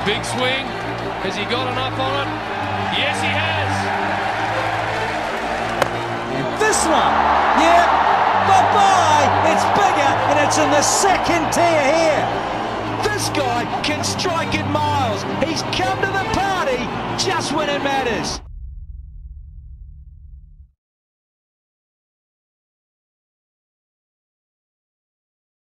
Big swing. Has he got enough on it? Yes, he has. And this one, yeah, bye-bye. It's bigger and it's in the second tier here. This guy can strike it miles. He's come to the party just when it matters.